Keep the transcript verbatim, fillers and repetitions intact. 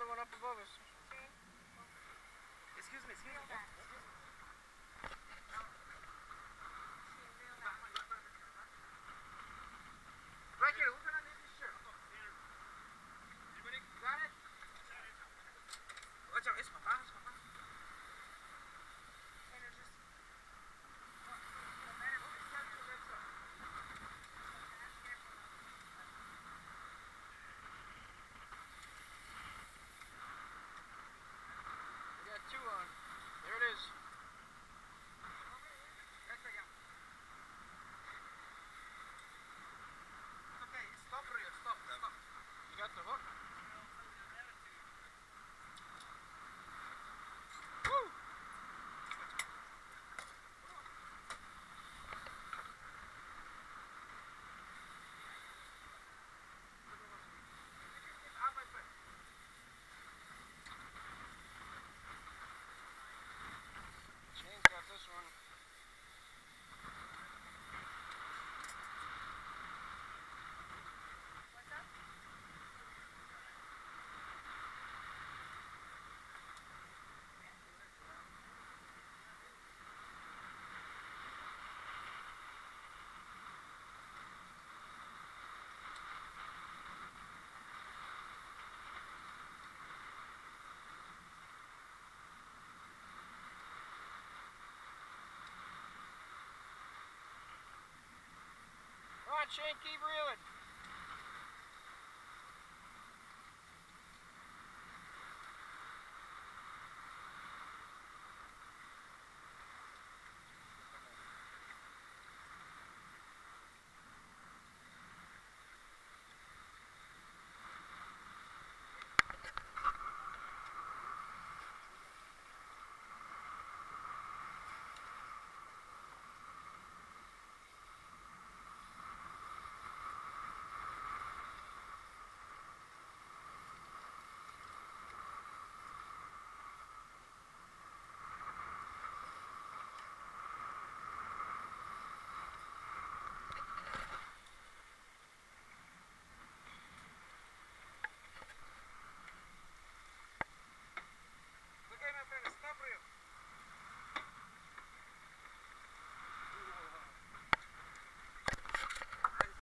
another one up above us. Excuse me, excuse me. Right here, look underneath this shirt. You got it? Watch out, it's Papa, it's Papa. We got two on. There it is. Okay, stop, Rio, stop, stop. You got the hook? Woo! Shane's got this one. Come on, Shane, keep reeling.